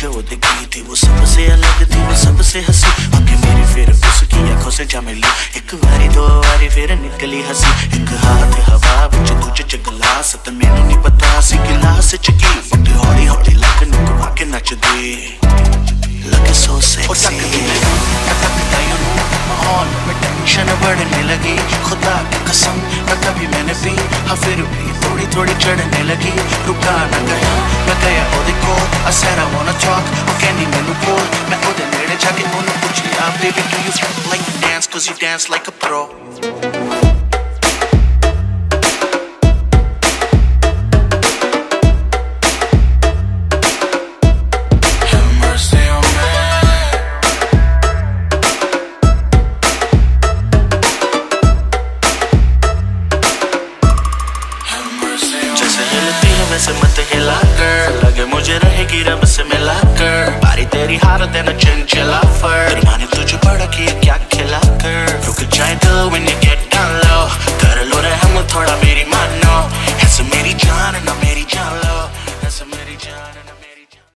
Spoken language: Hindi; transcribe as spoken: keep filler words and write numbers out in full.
जो दिखी थी वो सबसे अलग थी, वो सबसे हंसी। आके मेरी फिर उसकी आंखों से जा मिली, एक बारी दो बारी फिर निकली हंसी। एक हाथ हवा विच दूजे च गिलास, ते मैनू नहीं पता सी गिलास च की फुट हौली हौली लक नू घुमा के नचदी, लगे सो सेक्सी। माहौल में टेंशन बढ़ने लगी, खुदा की कसम न कभी मैंने पी, हाँ फिर भी थोड़ी थोड़ी चढ़ने लगी। रुका न गया मैं गया ओदे कोल, I said I wanna talk, वो कहनी मैनू बोल। मैं ओदे नेड़े जाके ओनू पुछया, baby do you like to dance, cause you dance like a pro। से मत हिला कर, लगे मुझे रहेगी रब से मिला कर। बारी तेरी हार देना चंचला फर, तेरी माँ ने तुझे बड़ा किया क्या खिला कर। रुक जाए दिल when you get down low, कर लो रहम थोड़ा